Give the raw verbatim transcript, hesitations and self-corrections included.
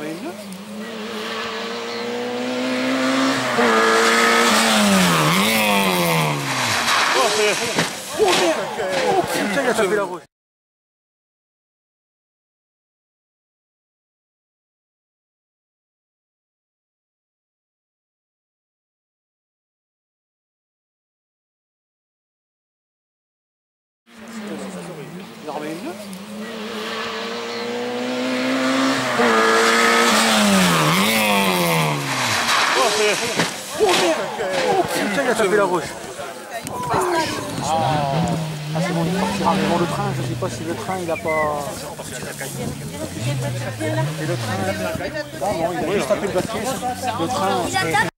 ramène une. Oh, c'est... Oh merde! Oh putain, il a tapé la route. Il en ramène une. Oh, c'est... Oh merde! Oh putain, il a tapé la route. Ah c'est bon, il partira, mais bon le train, je sais pas si le train il a pas... Et le train... Ah non, il a juste tapé le batterie, le train...